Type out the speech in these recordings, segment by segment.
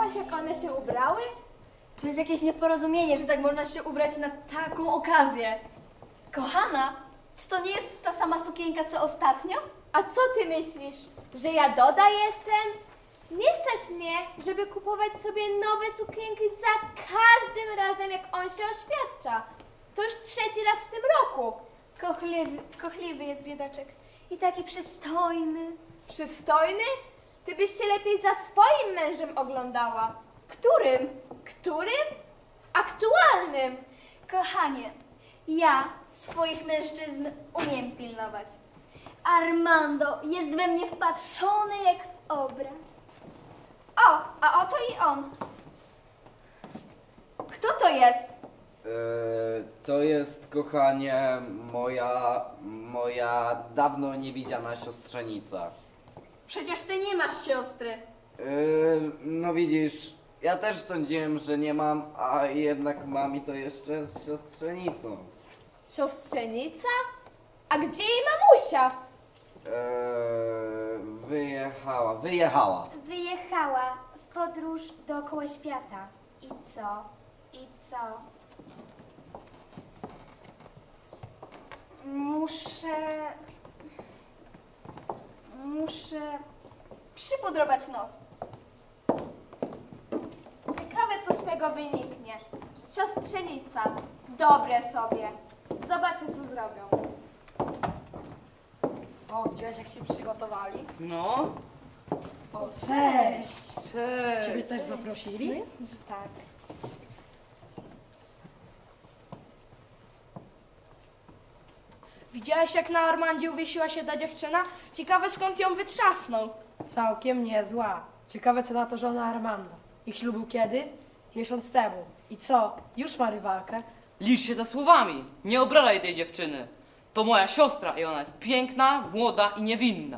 widziałaś, jak one się ubrały? To jest jakieś nieporozumienie, że tak można się ubrać na taką okazję. Kochana, czy to nie jest ta sama sukienka, co ostatnio? A co ty myślisz, że ja Doda jestem? Nie stać mnie, żeby kupować sobie nowe sukienki za każdym razem, jak on się oświadcza. To już 3. raz w tym roku. Kochliwy jest biedaczek i taki przystojny. Przystojny? Ty byś się lepiej za swoim mężem oglądała. Którym? Którym? Aktualnym. Kochanie, ja swoich mężczyzn umiem pilnować. Armando jest we mnie wpatrzony jak w obraz. O, a oto i on. Kto to jest? To jest, kochanie, moja dawno niewidziana siostrzenica. Przecież ty nie masz siostry. No widzisz, ja też sądziłem, że nie mam, a jednak mam i to jeszcze z siostrzenicą. Siostrzenica? A gdzie jej mamusia? Wyjechała. Wyjechała w podróż dookoła świata. I co? I co? Muszę przypudrować nos. Ciekawe, co z tego wyniknie. Siostrzenica. Dobre sobie. Zobaczę, co zrobią. O, widziałeś, jak się przygotowali? No, O, cześć! cześć. Ciebie też zaprosili? Że tak. Widziałeś, jak na Armandzie uwiesiła się ta dziewczyna? Ciekawe, skąd ją wytrzasnął. Całkiem niezła. Ciekawe, co na to żona Armanda. Ich ślub był kiedy? Miesiąc temu. I co? Już ma rywalkę? Licz się za słowami. Nie obrażaj tej dziewczyny. To moja siostra i ona jest piękna, młoda i niewinna.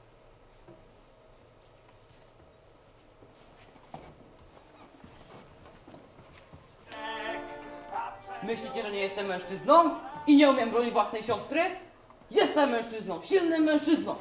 Myślicie, że nie jestem mężczyzną? I nie umiem bronić własnej siostry? Jestem mężczyzną, silnym mężczyzną.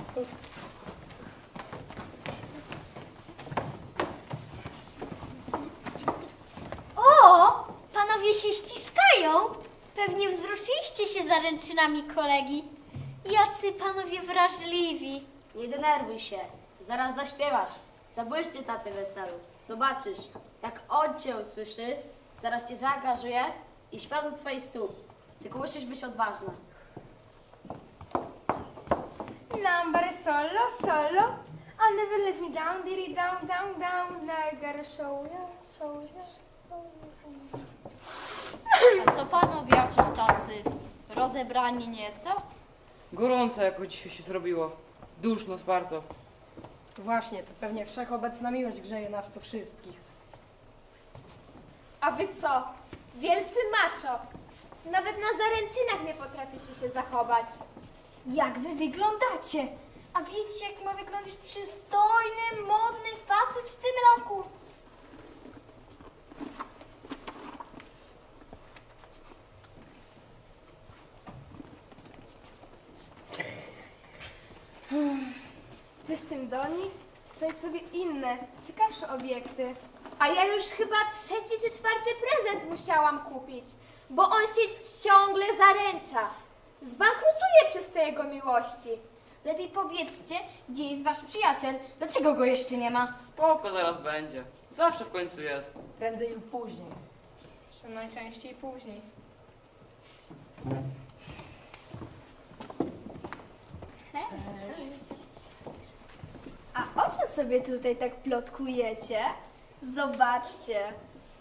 O! Panowie się ściskają. Pewnie wzruszyliście się zaręczynami kolegi. Jacy panowie wrażliwi. Nie denerwuj się, zaraz zaśpiewasz. Zabłyszcie taty weselu. Zobaczysz, jak on cię usłyszy, zaraz cię zaangażuje i świat u twojej stóp. Tylko musisz być odważna. Number solo, solo. I'll never let me down, diddy down, down, down. Now I gotta show ya, show ya, show ya. A co panowie jacyś tacy? Rozebrani nieco? Gorąco jakoś dzisiaj się zrobiło. Duszno bardzo. Właśnie, to pewnie wszechobecna miłość grzeje nas tu wszystkich. A wy co? Wielcy macho. Nawet na zaręczynach nie potraficie się zachować. Jak wy wyglądacie? A wiecie, jak ma wyglądać przystojny, modny facet w tym roku? Ty z tym Doni? Znajdź sobie inne, ciekawsze obiekty. A ja już chyba 3. czy 4. prezent musiałam kupić, bo on się ciągle zaręcza. Zbankrutuje przez te jego miłości. Lepiej powiedzcie, gdzie jest wasz przyjaciel. Dlaczego go jeszcze nie ma? Spoko, zaraz będzie. Zawsze w końcu jest. Prędzej lub później. Że najczęściej później. A o czym sobie tutaj tak plotkujecie? Zobaczcie.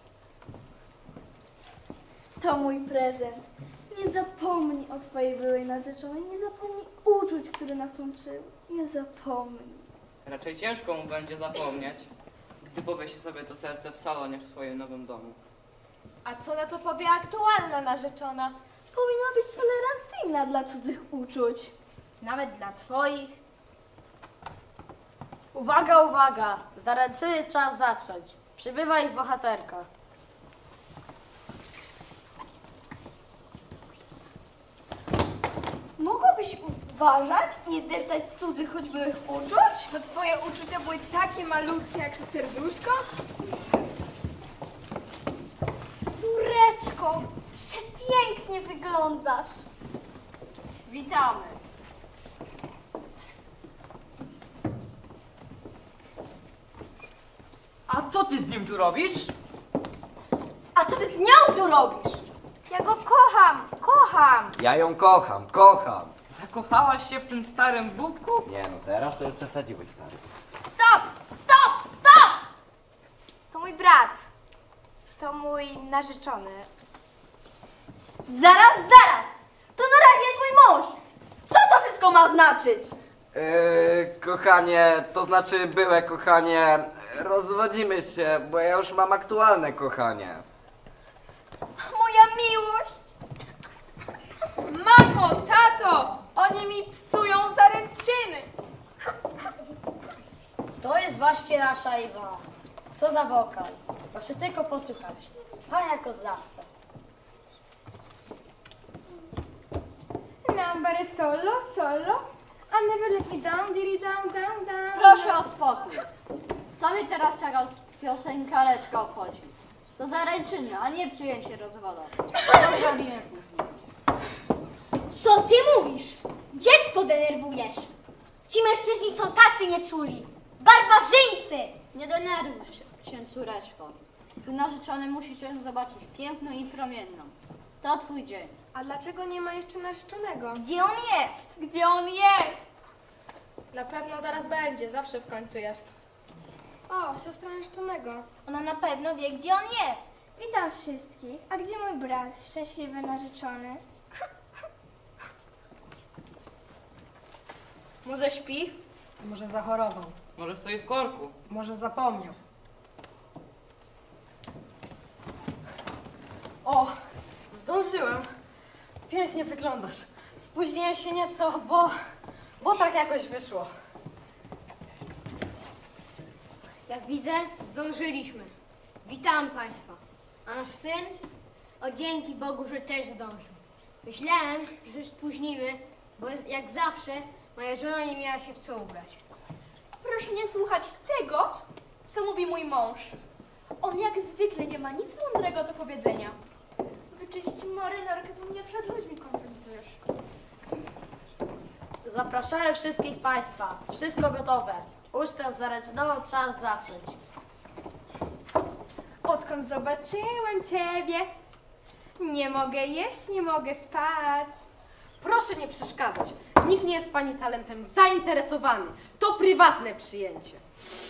To mój prezent. Nie zapomnij o swojej byłej narzeczonej. Nie zapomnij uczuć, które nas łączyły. Nie zapomnij. Raczej ciężko mu będzie zapomnieć, gdy powiesi sobie to serce w salonie w swoim nowym domu. A co na to powie aktualna narzeczona? Powinna być tolerancyjna dla cudzych uczuć. Nawet dla twoich. Uwaga, uwaga! Zaręczyny czas zacząć. Przybywa ich bohaterka. Mogłabyś uważać i nie deptać cudzych choć byłych uczuć? To twoje uczucia były takie malutkie jak to serduszko? pięknie wyglądasz. Witamy. A co ty z nim tu robisz? A co ty z nią tu robisz? Ja go kocham, kocham. Ja ją kocham, kocham. Zakochałaś się w tym starym bubku? Nie no, teraz to już przesadziłeś, stary. Stop, stop, stop! To mój brat. To mój narzeczony. Zaraz, zaraz! To na razie jest mój mąż! Co to wszystko ma znaczyć? Kochanie, to znaczy byłe kochanie, rozwodzimy się, bo ja już mam aktualne kochanie. Moja miłość! Mamo, tato! Oni mi psują zaręczyny! To jest właśnie nasza Iwa. Co za wokal. Proszę tylko posłuchać. Pan jako znawca. Number solo, solo. I never let me down, diddy down, down, down. Proszę o spokój. Co mi teraz czeka z piosenkareczka obchodzi? To zaręczyny, a nie przyjęcie rozwodowe. To zrobimy później. Co ty mówisz? Dziecko denerwujesz! Ci mężczyźni są tacy nieczuli! Barbarzyńcy! Nie denerwuj się, córeczko. Twój narzeczony musi cię zobaczyć piękną i promienną. To twój dzień. A dlaczego nie ma jeszcze narzeczonego? Gdzie on jest? Gdzie on jest? Na pewno zaraz będzie, zawsze w końcu jest. O, siostra narzeczonego. Ona na pewno wie, gdzie on jest. Witam wszystkich. A gdzie mój brat, szczęśliwy narzeczony? Może śpi? Może zachorował, Może stoi w korku. może zapomniał. O, zdążyłem. Pięknie wyglądasz. Spóźniłem się nieco, bo tak jakoś wyszło. Jak widzę, zdążyliśmy. Witam Państwa. A nasz syn? O, dzięki Bogu, że też zdążył. Myślałem, że spóźnimy, bo jak zawsze moja żona nie miała się w co ubrać. Proszę nie słuchać tego, co mówi mój mąż. On jak zwykle nie ma nic mądrego do powiedzenia. Wyczyść marynarkę, bo mnie przed ludźmi kompromitujesz. Zapraszamy wszystkich Państwa. Wszystko gotowe. Ustaw zaręczynową, czas zacząć. Odkąd zobaczyłem ciebie, nie mogę jeść, nie mogę spać. Proszę nie przeszkadzać. Nikt nie jest pani talentem zainteresowany. To prywatne przyjęcie.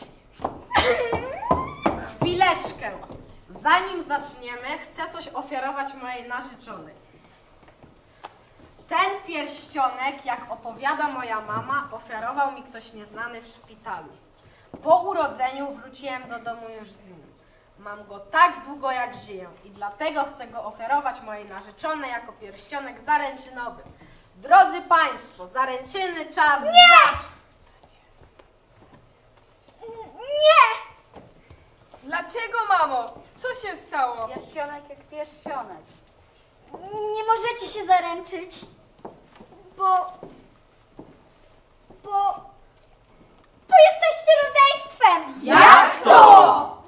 Chwileczkę. Zanim zaczniemy, chcę coś ofiarować mojej narzeczonej. Ten pierścionek, jak opowiada moja mama, ofiarował mi ktoś nieznany w szpitalu. Po urodzeniu wróciłem do domu już z nim. Mam go tak długo, jak żyję i dlatego chcę go ofiarować mojej narzeczonej jako pierścionek zaręczynowy. Drodzy Państwo, zaręczyny czas zacząć. Nie! Dlaczego, mamo? Co się stało? Pierścionek jak pierścionek. Nie możecie się zaręczyć, bo jesteście rodzeństwem! Jak to?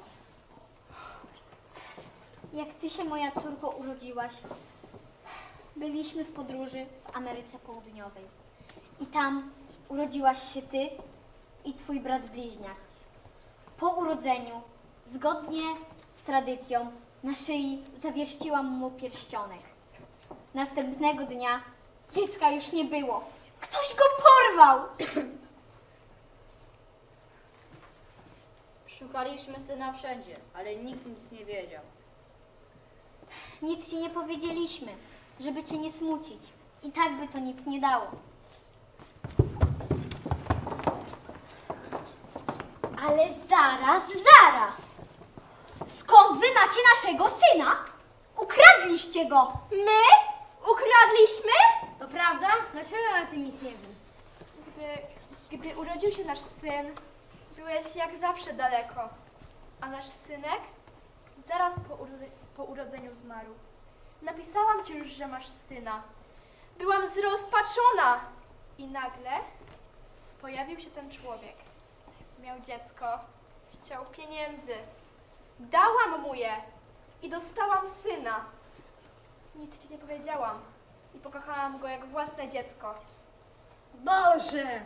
Jak ty się, moja córko, urodziłaś, byliśmy w podróży w Ameryce Południowej. I tam urodziłaś się ty i twój brat bliźniak. Po urodzeniu, zgodnie z tradycją, na szyi zawieściłam mu pierścionek. Następnego dnia dziecka już nie było. Ktoś go porwał! Szukaliśmy syna wszędzie, ale nikt nic nie wiedział. Nic ci nie powiedzieliśmy, żeby cię nie smucić. I tak by to nic nie dało. Ale zaraz, zaraz! Skąd wy macie naszego syna? Ukradliście go! My? Ukradliśmy? To prawda? Dlaczego ja o tym nic nie wiem? Gdy urodził się nasz syn, byłeś jak zawsze daleko. A nasz synek zaraz po urodzeniu zmarł. Napisałam ci już, że masz syna. Byłam zrozpaczona. I nagle pojawił się ten człowiek. Miał dziecko, chciał pieniędzy. Dałam mu je i dostałam syna. nic ci nie powiedziałam. I pokochałam go jak własne dziecko. Boże!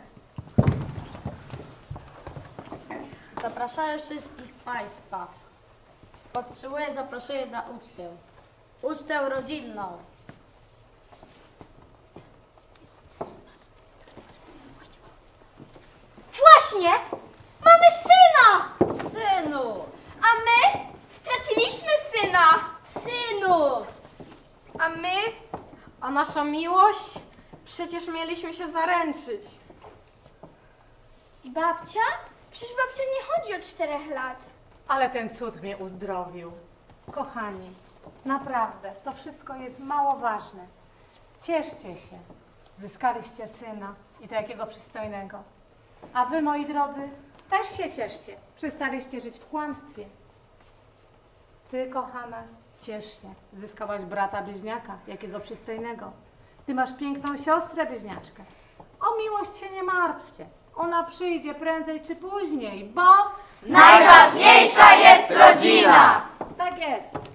Zapraszam wszystkich Państwa. Potrzebuję zaproszenia na ucztę. Ucztę rodzinną. Właśnie! Mamy syna! Synu! A my straciliśmy syna! Synu! A my? A nasza miłość? Przecież mieliśmy się zaręczyć. Babcia? Przecież babcia nie chodzi od 4 lat. Ale ten cud mnie uzdrowił. Kochani, naprawdę, to wszystko jest mało ważne. Cieszcie się. Zyskaliście syna i to jakiego przystojnego. A wy, moi drodzy, też się cieszcie. Przestaliście żyć w kłamstwie. Ty, kochana, ciesz się. Zyskałaś brata bliźniaka, jakiego przystojnego. Ty masz piękną siostrę bliźniaczkę. O miłość się nie martwcie. Ona przyjdzie prędzej czy później, bo... Najważniejsza jest rodzina! Tak jest.